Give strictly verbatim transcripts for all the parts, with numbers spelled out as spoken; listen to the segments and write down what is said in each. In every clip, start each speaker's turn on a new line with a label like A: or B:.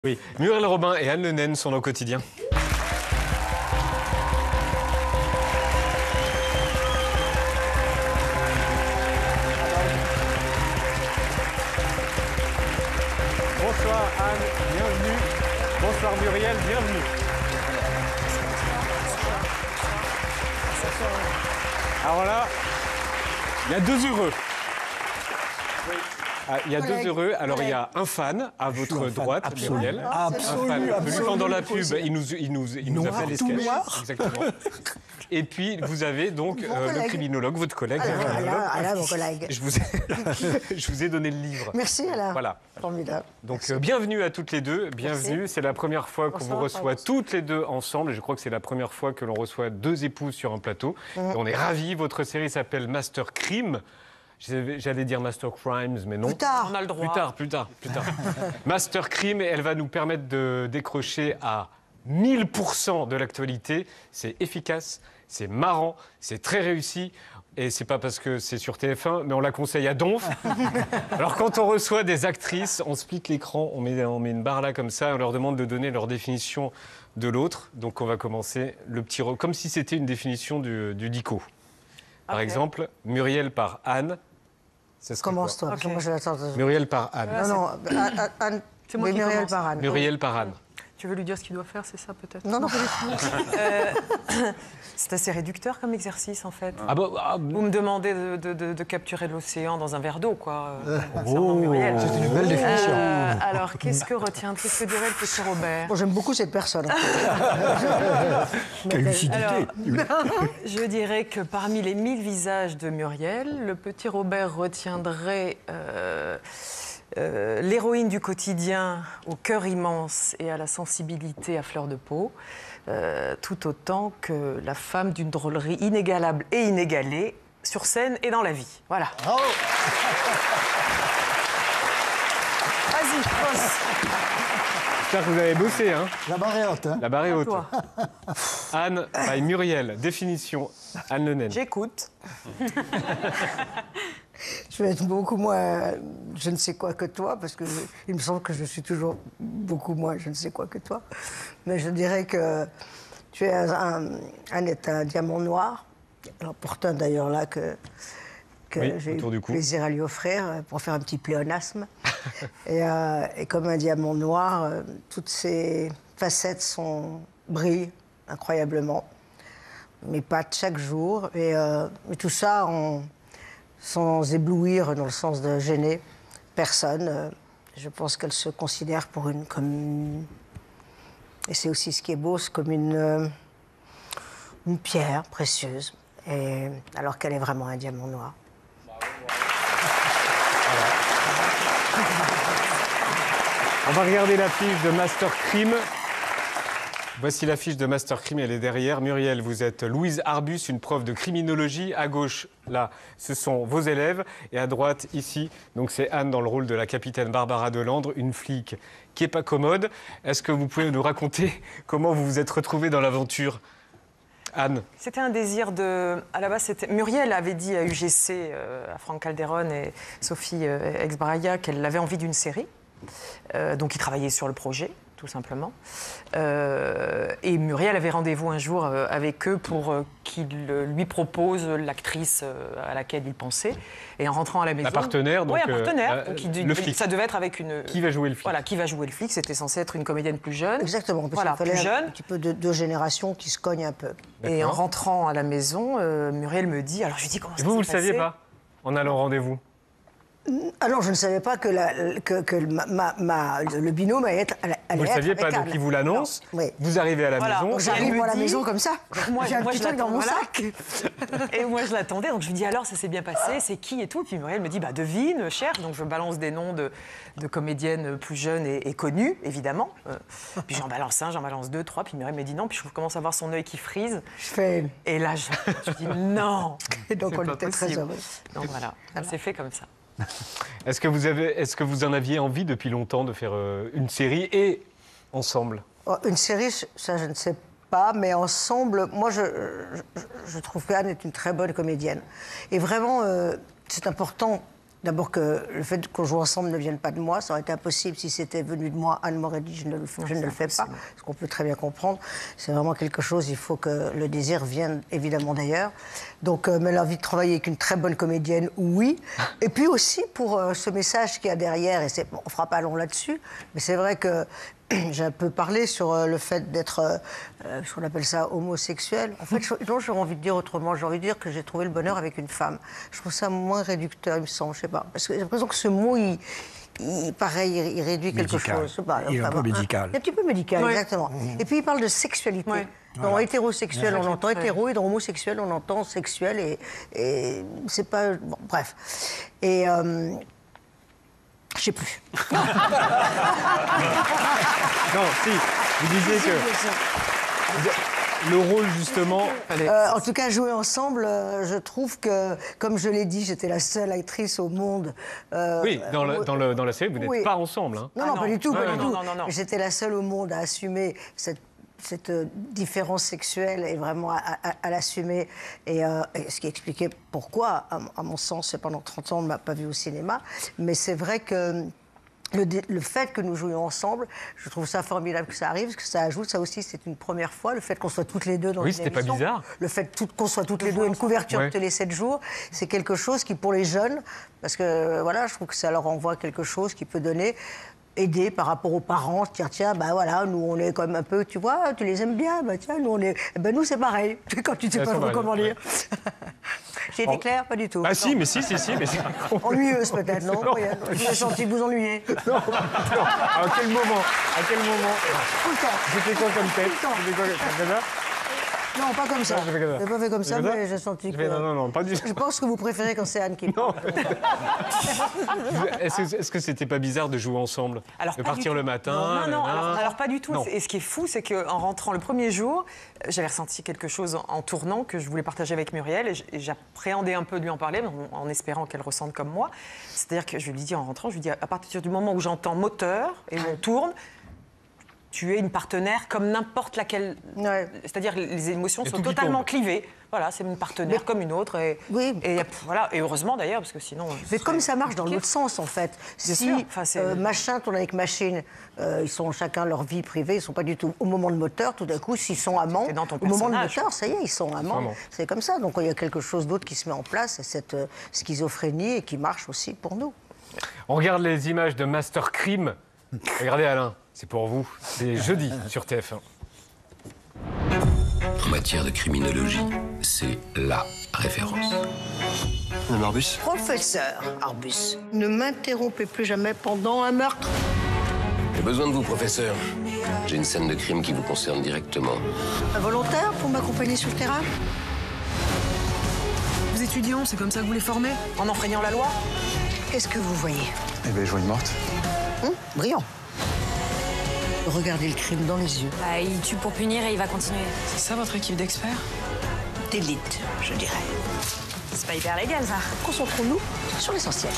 A: Oui, Muriel Robin et Anne Le Naine sont au quotidien. Bonsoir Anne, bienvenue. Bonsoir Muriel, bienvenue. Alors là, il y a deux heureux. Ah, il y a deux heureux. Alors, il y a un fan à votre droite,
B: absolu.
A: Muriel.
B: Absolu,
A: un fan.
B: absolu.
A: Pendant la pub, il nous, il nous, il nous a fait les sketchs. Exactement. Et puis, vous avez donc euh, le criminologue, votre collègue.
C: Alain, Alain, Alain, mon collègue.
A: Je vous, ai... Je vous ai donné le livre.
C: Merci, Alain.
A: Voilà.
C: Formidable.
A: Donc, euh, bienvenue à toutes les deux. Bienvenue. C'est la première fois qu'on vous reçoit toutes les deux ensemble. Et je crois que c'est la première fois que l'on reçoit deux épouses sur un plateau. Mmh. Et on est ravis. Votre série s'appelle Master Crime. J'allais dire Master Crimes, mais non.
C: Plus tard.
D: On a le droit.
A: Plus tard, plus tard, plus tard. Master Crime, elle va nous permettre de décrocher à mille pour cent de l'actualité. C'est efficace, c'est marrant, c'est très réussi. Et c'est pas parce que c'est sur T F un, mais on la conseille à donf. Alors quand on reçoit des actrices, on split l'écran, on met, on met une barre là comme ça, on leur demande de donner leur définition de l'autre. Donc on va commencer le petit... Comme si c'était une définition du, du dico. Par okay. exemple, Muriel par Anne.
C: Commence-toi,
A: okay.
C: moi je l'attends.
A: Muriel par Anne.
C: Non, non, Anne,
D: c'est moi qui
C: Muriel
D: commence.
C: par Anne.
A: Muriel par Anne.
D: Tu veux lui dire ce qu'il doit faire, c'est ça peut-être?
C: Non, non, pas du tout.
D: euh, c'est assez réducteur comme exercice en fait.
A: Ah bah, ah,
D: Vous me demandez de, de, de, de capturer l'océan dans un verre d'eau, quoi.
B: Euh, oh, c'est une belle définition.
D: Euh, alors, qu'est-ce que retient, qu'est-ce que dirait le petit Robert?
C: Bon, j'aime beaucoup cette personne.
B: Quelle lucidité.
D: Alors, je dirais que parmi les mille visages de Muriel, le petit Robert retiendrait... Euh, Euh, l'héroïne du quotidien au cœur immense et à la sensibilité à fleur de peau, euh, tout autant que la femme d'une drôlerie inégalable et inégalée sur scène et dans la vie. Voilà.
B: Oh.
D: Vas-y, bosse.
A: J'espère que vous avez bossé, hein.
B: La barre est haute, hein.
A: La barre est haute. Anne, by Muriel, définition, Anne Le Naine.
D: J'écoute.
C: Je vais être beaucoup moins je ne sais quoi que toi, parce que je, il me semble que je suis toujours beaucoup moins je ne sais quoi que toi. Mais je dirais que tu es un, un, un, un diamant noir, alors pourtant d'ailleurs là que, que
A: oui,
C: j'ai eu
A: du
C: plaisir à lui offrir pour faire un petit pléonasme. et, euh, et comme un diamant noir, euh, toutes ces facettes sont, brillent incroyablement. Mes pattes chaque jour, et, euh, et tout ça en... sans éblouir dans le sens de gêner personne. Je pense qu'elle se considère pour une... comme et c'est aussi ce qui est beau, c'est comme une, une pierre précieuse, et, alors qu'elle est vraiment un diamant noir.
A: Voilà. On va regarder l'affiche de Master Crime. Voici l'affiche de Master Crime, elle est derrière. Muriel, vous êtes Louise Arbus, une prof de criminologie. À gauche, là, ce sont vos élèves. Et à droite, ici, donc c'est Anne dans le rôle de la capitaine Barbara Delandre, une flic qui n'est pas commode. Est-ce que vous pouvez nous raconter comment vous vous êtes retrouvée dans l'aventure, Anne?
D: C'était un désir de... À la base, c'était... Muriel avait dit à U G C, euh, à Franck Calderon et Sophie euh, Exbraia, qu'elle avait envie d'une série. Euh, donc, ils travaillaient sur le projet, tout simplement. Euh, et Muriel avait rendez-vous un jour euh, avec eux pour euh, qu'il euh, lui propose l'actrice euh, à laquelle il pensait. Et en rentrant à la maison...
A: Un partenaire, donc...
D: Oui, un partenaire.
A: Euh,
D: donc, il,
A: le flic.
D: Ça devait être avec une...
A: Qui va jouer le flic?
D: Voilà, qui va jouer le flic. C'était censé être une comédienne plus jeune.
C: Exactement. Parce
D: voilà,
C: qu'il fallait
D: plus jeune.
C: Un petit peu de deux générations qui se cognent un peu.
D: Et en rentrant à la maison, euh, Muriel me dit... Alors, je lui dis comment ça s'est
A: passé. Vous, vous le saviez pas, en allant au rendez-vous?
C: Alors, je ne savais pas que, la, que, que ma, ma, ma, le binôme allait être. Allait
A: vous ne le saviez pas, donc il vous l'annonce. Oui. Vous arrivez à la
D: voilà.
A: maison.
C: J'arrive à la maison comme ça.
D: Moi,
C: j'ai un
D: moi,
C: petit truc dans mon
D: voilà.
C: sac.
D: Et moi, je l'attendais. Donc, je lui dis alors, ça s'est bien passé. C'est qui et tout. Puis Muriel me dit, bah, devine, cherche. Donc, je balance des noms de, de comédiennes plus jeunes et, et connues, évidemment. Euh, puis j'en balance un, j'en balance deux, trois. Puis Muriel me dit non. Puis je commence à voir son œil qui frise.
C: Je fais.
D: Et là, je, je dis non.
C: Et donc, on était très heureux.
D: Donc voilà, ça s'est fait comme ça.
A: Est-ce que vous avez, est-ce que vous en aviez envie depuis longtemps de faire euh, une série et ensemble?
C: Oh, une série, ça je ne sais pas, mais ensemble, moi je, je, je trouve qu'Anne est une très bonne comédienne. Et vraiment, euh, c'est important D'abord que le fait qu'on joue ensemble ne vienne pas de moi, ça aurait été impossible si c'était venu de moi. Anne m'aurait dit je ne le, je ne le fais pas, ce qu'on peut très bien comprendre. C'est vraiment quelque chose, il faut que le désir vienne évidemment d'ailleurs. Donc, euh, mais l'envie de travailler avec une très bonne comédienne, oui. Et puis aussi pour euh, ce message qu'il y a derrière, et c'est, bon, on ne fera pas long là-dessus, mais c'est vrai que j'ai un peu parlé sur euh, le fait d'être, euh, euh, ce qu'on appelle ça, homosexuel. En fait, non, j'aurais envie de dire autrement. J'ai envie de dire que j'ai trouvé le bonheur avec une femme. Je trouve ça moins réducteur, il me semble, je sais pas. Parce que j'ai l'impression que ce mot, il, il pareil, il, il réduit quelque
B: Médical.
C: chose. Pas,
B: Il est un peu médical.
C: Un petit peu médical,
D: Ouais.
C: exactement.
B: Mmh.
C: Et puis il parle de sexualité.
D: Ouais.
C: Dans
B: Voilà.
C: hétérosexuel, on entend
D: Ouais.
C: hétéro, et dans homosexuel, on entend sexuel, et, et c'est pas... Bon, bref. Et... Euh, je sais plus.
A: Non, si, vous disiez que le rôle, justement... fallait-
C: Euh, en tout cas, jouer ensemble, euh, je trouve que, comme je l'ai dit, j'étais la seule actrice au monde. euh,
A: Oui, dans, le-
C: euh,
A: dans, le- dans la série, vous n'êtes
C: oui.
A: pas ensemble. Hein.
C: Non,
D: Ah
C: non,
D: non.
C: pas du tout,
A: Ouais,
C: pas du
A: non,
C: tout.
D: non, non, non.
C: J'étais la seule au monde à assumer cette, cette euh, différence sexuelle et vraiment à, à- à l'assumer. Et, euh, et ce qui expliquait pourquoi, à, à mon sens, pendant trente ans, on ne m'a pas vu au cinéma. Mais c'est vrai que... Le, dé- le fait que nous jouions ensemble, je trouve ça formidable que ça arrive, parce que ça ajoute, ça aussi, c'est une première fois, le fait qu'on soit toutes les deux dans
A: Oui,
C: une
A: c'était pas
C: émission,
A: bizarre.
C: le fait tout- qu'on soit toutes les deux à une couverture
A: Ouais.
C: de télé sept jours, c'est quelque chose qui, pour les jeunes, parce que voilà, je trouve que ça leur envoie quelque chose qui peut donner, aider par rapport aux parents, tiens, tiens, bah voilà, nous on est quand même un peu, tu vois, tu les aimes bien, bah tiens, nous on est, eh ben nous c'est pareil, quand tu sais
A: Elles
C: pas
A: sont
C: trop
A: pareilles,
C: comment
A: ouais.
C: dire. J'ai été claire, pas du tout.
A: Ah si, mais si, si, si. Mais c'est-
C: Ennuyeuse peut-être, non,
A: Non.
C: J'ai senti que vous ennuyez.
A: non, non. À quel moment À quel moment
C: Tout le temps.
A: J'ai fait quoi comme tête
C: Tout le temps.
A: J'ai fait quoi comme ça
C: Non, pas comme ça.
A: Non, j'ai fait comme ça.
C: J'ai pas fait comme ça,
A: J'ai fait ça
C: mais j'ai senti
A: J'ai
C: que...
A: fait non, non, non, pas du
C: Je
A: tout.
C: pense que vous préférez quand c'est Anne qui parle.
A: Est-ce que, est-ce que c'était pas bizarre de jouer ensemble
D: Alors,
A: De
D: pas
A: partir
D: du
A: le
D: tout.
A: matin
D: Non, non, non,
A: nanana.
D: alors, alors pas du tout.
A: Non.
D: Et ce qui est fou, c'est qu'en rentrant le premier jour, euh, j'avais ressenti quelque chose en, en tournant que je voulais partager avec Muriel et j- et j'appréhendais un peu de lui en parler en, en espérant qu'elle ressente comme moi. C'est-à-dire que je lui dis en rentrant, je lui dis à partir du moment où j'entends moteur et où on tourne, tu es une partenaire comme n'importe laquelle.
C: Ouais.
D: C'est-à-dire les émotions
A: Il y a
D: sont
A: tout qui
D: totalement
A: tombe.
D: clivées. Voilà, c'est une partenaire
C: Mais-
D: comme une autre. Et,
C: Oui.
D: et, voilà, et heureusement d'ailleurs, parce que sinon.
C: Mais comme ça marche dans l'autre sens, en fait.
D: Bien
C: si
D: sûr. Enfin, c'est-
C: euh, machin tourne avec machine, euh, ils sont chacun leur vie privée, ils sont pas du tout au moment de moteur. Tout d'un coup, s'ils sont amants,
D: C'est dans ton
C: au moment de
D: personnage.
C: moteur, ça y est, ils sont amants.
A: Vraiment.
C: C'est comme ça. Donc il y a quelque chose d'autre qui se met en place, c'est cette euh, schizophrénie et qui marche aussi pour nous.
A: On regarde les images de Master Crime. Regardez Alain, c'est pour vous. C'est jeudi sur T F un.
E: En matière de criminologie, c'est LA référence.
F: Madame Arbus.
C: Professeur Arbus, ne m'interrompez plus jamais pendant un meurtre.
E: J'ai besoin de vous, professeur. J'ai une scène de crime qui vous concerne directement.
C: Un volontaire pour m'accompagner sur le terrain?
D: Vous étudiants, c'est comme ça que vous les formez En enfreignant la loi.
C: Qu'est-ce que vous voyez?
F: Eh bien, je vois une morte.
C: Hum, brillant. Regardez le crime dans les yeux.
G: Bah, il tue pour punir et il va continuer.
H: C'est ça votre équipe d'experts?
C: D'élite, je dirais.
G: C'est pas hyper légal, ça.
C: Concentrons-nous sur l'essentiel.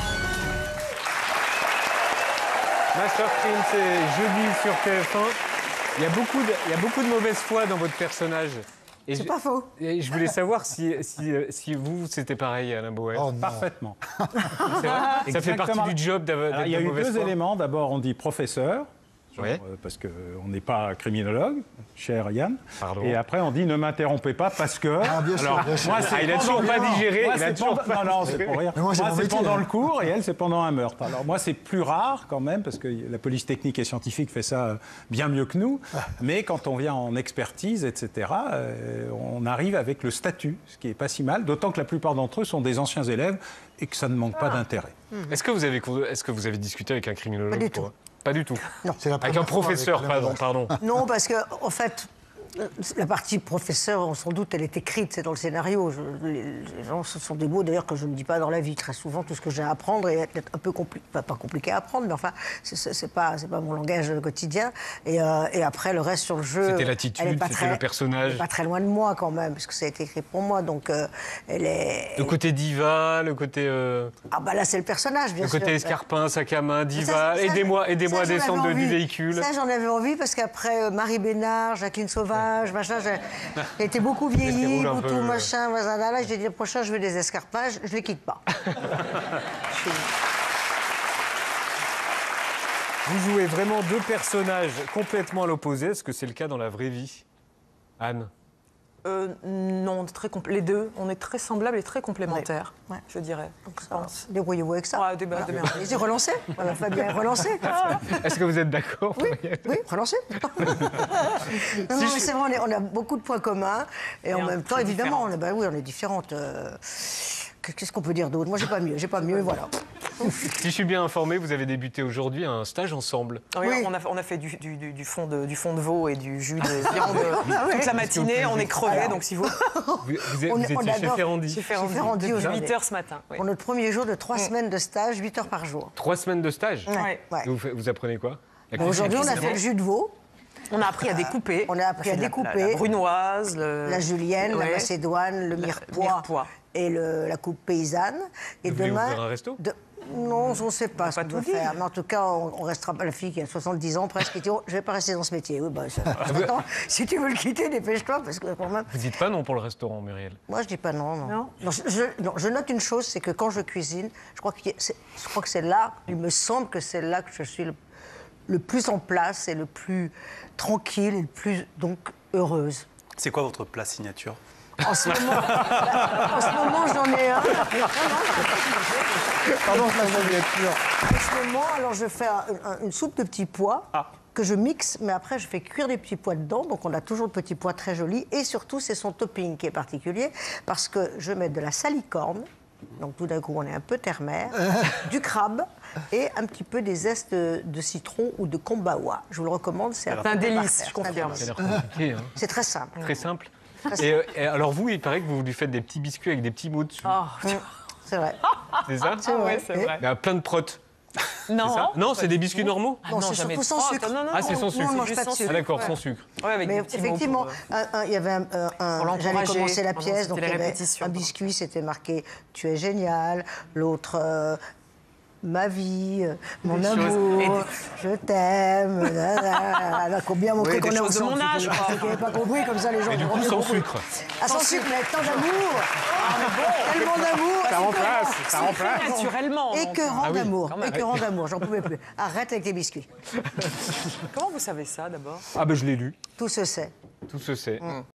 A: Master Crime, c'est jeudi sur T F un. Il y a beaucoup de, il y a beaucoup de mauvaise foi dans votre personnage. Et
C: C'est
A: je-
C: pas faux.
A: Et je voulais savoir si, si, euh, si vous, c'était pareil, Alain Bauer.
B: Oh non.
I: Parfaitement.
A: C'est vrai Ça fait
I: Exactement.
A: partie du job d'avoir
I: Alors,
A: d'être
I: il y a
A: de
I: eu
A: mauvaise
I: deux
A: foi.
I: éléments. D'abord, on dit professeur, genre,
A: Ouais.
I: euh, parce qu'on n'est pas criminologue, cher Yann.
A: Pardon.
I: Et après, on dit ne m'interrompez pas parce que.
B: Ah, bien sûr,
I: Alors,
B: bien sûr.
I: moi, c'est
A: Ah, il a toujours
I: pendant-
A: pas digéré,
I: Moi,
A: il a
I: c'est
A: toujours
I: pendant-
A: pas
I: Non, non,
A: digéré.
I: c'est pour rire.
B: Mais moi, c'est mon
I: c'est
B: métier,
I: pendant
B: hein.
I: le cours et elle, c'est pendant un meurtre. Alors, moi, c'est plus rare quand même, parce que la police technique et scientifique fait ça euh, bien mieux que nous. Mais quand on vient en expertise, et cetera, euh, on arrive avec le statut, ce qui est pas si mal, d'autant que la plupart d'entre eux sont des anciens élèves et que ça ne manque pas d'intérêt.
A: Est-ce que, vous avez, est-ce que vous avez discuté avec un criminologue
C: Pas du
A: pour-
C: tout.
A: Pas du tout.
B: C'est la
A: Avec
B: première
A: un
B: fois
A: professeur,
B: avec
A: pardon.
B: Alain
A: pardon.
C: Non, parce que, en fait, la partie professeur, sans doute, elle est écrite, c'est dans le scénario. Je- les, les gens, ce sont des mots, d'ailleurs, que je ne dis pas dans la vie. Très souvent, tout ce que j'ai à apprendre est peut-être un peu compliqué, pas, pas compliqué à apprendre, mais enfin, c'est- c'est c'est pas, c'est pas mon langage quotidien. Et, euh, et après, le reste sur le jeu...
A: C'était
C: elle
A: l'attitude,
C: est pas
A: c'était
C: très-
A: le personnage.
C: elle est pas très loin de moi, quand même, parce que ça a été écrit pour moi. Donc, euh, elle est...
A: Le côté diva, le côté, euh,
C: Ah bah là, c'est le personnage, bien
A: le
C: sûr.
A: côté escarpin, sac à main,
C: Ça,
A: diva.
C: ça,
A: Aidez-moi, aidez-moi
C: ça,
A: à
C: j'en avais
A: descendre de- du
C: envie.
A: véhicule.
C: Ça, j'en avais envie parce qu'après euh, Marie Bénard, Jacqueline Sauvage, escarpages, machin. J'ai j'ai été beaucoup vieilli,
A: roule un
C: tout,
A: peu,
C: tout
A: ouais.
C: machin, voilà. Là, j'ai dit le prochain, je veux des escarpages, je les quitte pas.
A: Vous jouez vraiment deux personnages complètement à l'opposé. Est-ce que c'est le cas dans la vraie vie, Anne?
D: Euh, non, très compl- les deux, on est très semblables et très complémentaires,
C: Ouais. Ouais.
D: je dirais. Je pense.
C: Débrouillez-vous avec ça.
D: Ouais, des- des merdes.
C: Allez-y, relancez. Voilà, Fabien, relancez.
A: Est-ce que vous êtes d'accord?
C: Oui, oui, relancez. non, non, mais c'est vrai, on, est- on a beaucoup de points communs. Et, en
D: un
C: même
D: peu
C: temps, évidemment, on
D: différentes.
C: est, bah oui, on est différentes. euh, Qu'est-ce qu'on peut dire d'autre? Moi, j'ai pas mieux, j'ai pas mieux, voilà.
A: Si je suis bien informé, vous avez débuté aujourd'hui un stage ensemble.
D: Oui,
C: Oui.
D: On, a, on a fait du, du, du, du fond de, du fond de veau et du jus de viande toute la matinée, on est crevés, donc si vous...
A: Vous, vous êtes-
C: On-
A: vous
C: on
A: étiez chez
C: adore-
A: Ferrandi.
D: J'ai fait
C: J'ai fait rendu
D: depuis
C: aujourd'hui.
D: huit heures ce matin. oui.
C: Pour notre premier jour de trois semaines de stage, huit heures par jour.
A: Trois semaines de stage.
D: Ouais.
C: Ouais.
A: Et Vous, faites- vous apprenez quoi? La
C: Ben,
A: cuisine.
C: Aujourd'hui, on a
D: cuisiner.
C: fait le jus de veau,
D: On a appris à découper.
C: on a appris
D: fait
C: à
D: de la-
C: découper.
D: La, la brunoise, le-
C: la julienne, la
D: Ouais.
C: macédoine, le mirepoix,
D: mirepoix.
C: et le- la coupe paysanne. Et
A: Vous voulez
C: demain,
A: ouvrir un resto?
C: de- non, on ne sait pas ce
D: pas
C: qu'on
D: tout
C: doit
D: dire.
C: faire. Mais en tout cas, on, on restera pas la fille qui a soixante-dix ans presque qui dit oh, je vais pas rester dans ce métier. Oui, bah, ça- attends, si tu veux le quitter, dépêche-toi parce que quand même.
A: Vous dites pas non pour le restaurant, Muriel?
C: Moi, je dis pas non. Non.
D: Non
C: Non, je, je- non, je note une chose, c'est que quand je cuisine, je crois que c'est, je crois que c'est là, il me semble que c'est là que je suis le, le plus en place et le plus tranquille et le plus donc heureuse.
F: C'est quoi votre plat signature?
C: En ce moment, en ce moment j'en ai un.
A: Pardon, la miniature.
C: En ce moment, alors je fais un- un- une soupe de petits pois.
F: Ah.
C: Que je mixe, mais après je fais cuire des petits pois dedans, donc on a toujours le petit pois très joli. Et surtout, c'est son topping qui est particulier, parce que je mets de la salicorne, donc tout d'un coup on est un peu terre-mer, du crabe et un petit peu des zestes de, de citron ou de kombawa. Je vous le recommande, c'est un,
D: C'est un
C: peu
D: délice,
C: parfait,
D: je confirme.
C: c'est un
A: Ça a
C: délice.
A: l'air compliqué, hein.
C: C'est très simple.
A: Très simple. Et, euh, et alors vous, il paraît que vous lui faites des petits biscuits avec des petits mots dessus.
D: Oh,
C: C'est vrai.
A: C'est ça?
C: C'est vrai.
D: ouais, c'est vrai.
A: Il y a plein de protes.
D: non,
A: C'est ça? Non,
D: pas
A: c'est des
D: du
A: biscuits
D: tout.
A: normaux?
D: Ah
C: Non, c'est
D: jamais
C: surtout
D: de
C: sans
D: crotte.
C: sucre.
D: Non, non,
A: Ah, c'est
D: non.
A: sans
C: Nous,
A: sucre.
C: on mange
D: juste
C: pas de
D: sans
C: sucre.
A: Ah d'accord,
C: Ouais.
A: sans sucre.
D: Ouais, avec
C: Mais
D: des petits mots
C: effectivement,
D: pour, euh,
C: un- un- il y avait un, un- un-
D: Pour
C: j'allais
D: l'encourager
C: commencer la
D: pendant
C: pièce,
D: c'était
C: donc il
D: les
C: y avait
D: répétitions,
C: un
D: pardon.
C: biscuit, c'était marqué « Tu es génial », l'autre euh, ma vie, euh, mon
A: Des choses-
C: amour, je t'aime, nanana, combien montré
D: Oui, des
C: qu'on est
D: choses de
C: ensemble.
D: mon âge,
C: Ceux
D: quoi.
C: qui n'avaient pas compris, comme ça les gens
A: Et du
C: ont
A: coup,
C: mieux
A: sans
C: compris.
A: sucre.
C: Ah, sans sucre, mais avec tant d'amour. Tellement d'amour.
A: Ça remplace, ça
D: Très
A: remplace.
D: naturellement. donc.
C: Écœurant
A: Ah oui,
C: d'amour,
D: quand même.
C: écœurant d'amour, j'en pouvais plus. Arrête avec les biscuits.
D: Comment vous savez ça d'abord?
A: Ah ben je l'ai lu.
C: Tout se sait.
A: Tout se sait.